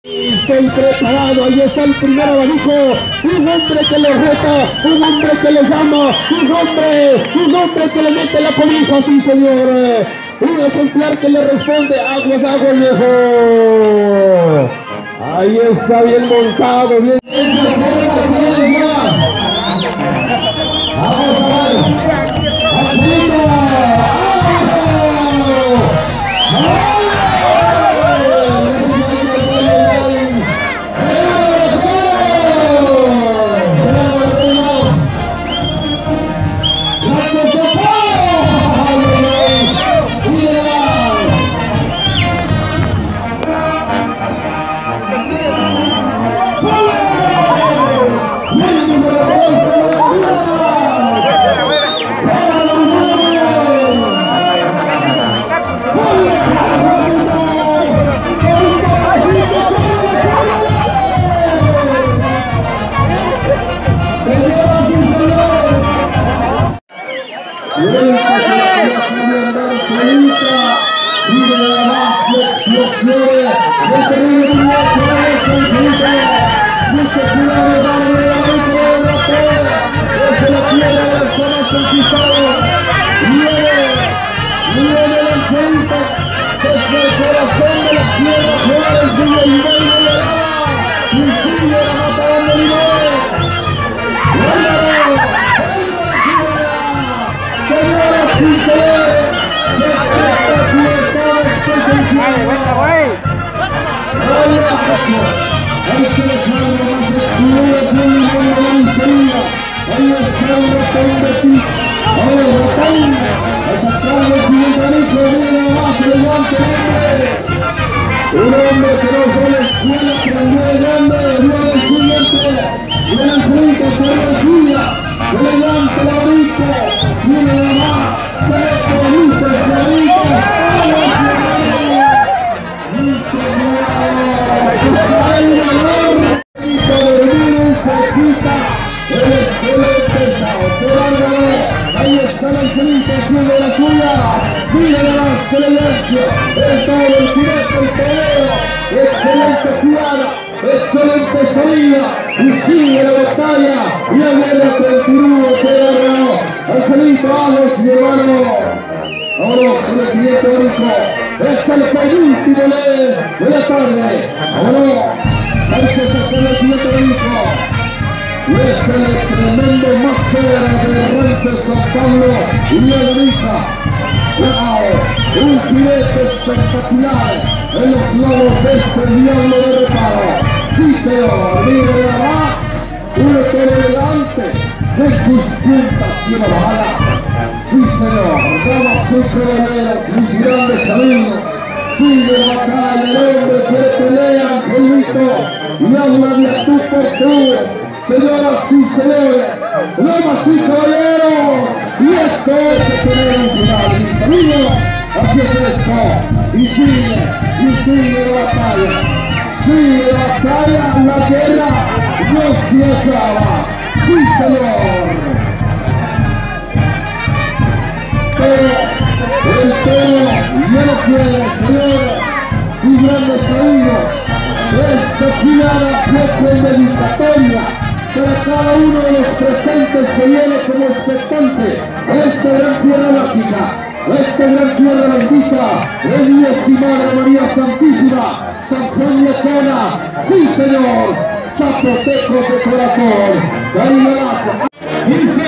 Estoy preparado, ahí está el primer abanico, un hombre que lo reta, un hombre que lo llama, un hombre que le mete la colija, sí señor, un ejemplar que le responde, aguas, aguas viejo, ahí está bien montado, bien. Un hombre que no fue a la escuela, que la dio de grande, dio del siguiente, viene al frente, se refugia, que le levanta la barrica, viene la más, se le corrige, se rica, ahí está el angelito haciendo la suya, mira la excelencia, el todo el jinete, el torero, excelente jugada, excelente salida, y sigue la batalla, y el guerra 31 que ganó, angelito, vamos mi hermano, vámonos en el siguiente brinco, es el penúltimo de la tarde, vámonos, hay que sacar el siguiente brinco. Y es el tremendo máster de Rancho San Pablo y Luisa. ¡Wow! Un jinete espectacular en los lomos de ese diablo de reparo. Sí señor, mire la más, un toro elegante de sus puntas y una bala. Sí señor, damas y caballeros, mis grandes amigos. Sigue la batalla, el hombre que pelea, Angelito, y habla de a tú por tú. Señoras y señores, damas y caballeros, y esto es tener un final, mis amigos, así es esto, y sigue la batalla, la guerra no se acaba, sí señor, pero el toro ya no quiere, señores, y grandes amigos, esta tirada fue premeditatoria. Para cada uno de los presentes se viene como expectante a esa gran tierra mágica, a esa gran tierra bendita, el Dios y Madre María Santísima, San Juan de Cana, sí señor, zapotecos de corazón, ahí